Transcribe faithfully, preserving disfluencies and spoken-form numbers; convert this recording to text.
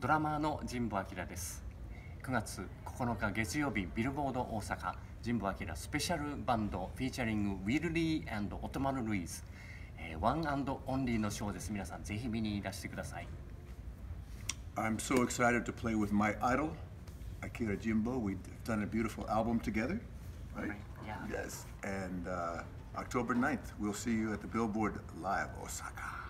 ドラマーの神保明です。くがつここのか月曜日、ビルボード大阪神保明スペシャルバンドフィーチャリングウィルリー&オトマル・ルイズ、えー、ワン&オンリーのショーです。皆さんぜひ見にいらしてください。 I'm so excited to play with my idol, Akira Jimbo. We've done a beautiful album together, right? Yeah. Yes. And uh, October ninth, we'll see you at the Billboard Live Osaka.